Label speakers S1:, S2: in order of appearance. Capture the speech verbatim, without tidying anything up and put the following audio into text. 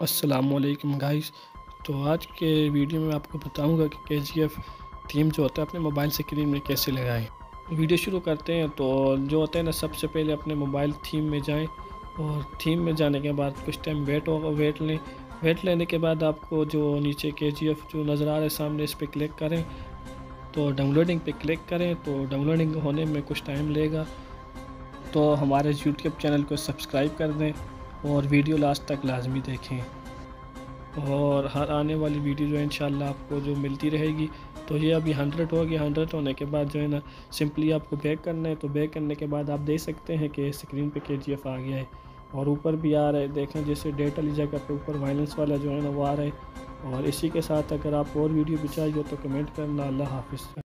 S1: अस्सलामुअलैकुम गाइस। तो आज के वीडियो में आपको बताऊंगा कि केजीएफ थीम जो होता है अपने मोबाइल स्क्रीन में कैसे लगाएं। वीडियो शुरू करते हैं। तो जो होता है ना, सबसे पहले अपने मोबाइल थीम में जाएं और थीम में जाने के बाद कुछ टाइम वेट होगा वेट लें। वेट लेने के बाद आपको जो नीचे केजीएफ जो नज़र आ रहा है सामने, इस पर क्लिक करें। तो डाउनलोडिंग पे क्लिक करें। तो डाउनलोडिंग होने में कुछ टाइम लेगा। तो हमारे यूट्यूब चैनल को सब्सक्राइब कर दें और वीडियो लास्ट तक लाजमी देखें, और हर आने वाली वीडियो जो है इंशाल्लाह आपको जो मिलती रहेगी। तो ये अभी हंड्रेड हो गया। हंड्रेड होने के बाद जो है ना, सिंपली आपको बैक करना है। तो बैक करने के बाद आप देख सकते हैं कि स्क्रीन पे केजीएफ आ गया है और ऊपर भी आ रहा है। देखें, जैसे डेट वाली जगह पे ऊपर वायलेंस वाला जो है ना वो आ रहा है। और इसी के साथ अगर आप और वीडियो भी चाहिए तो कमेंट करना। अल्लाह हाफिज़।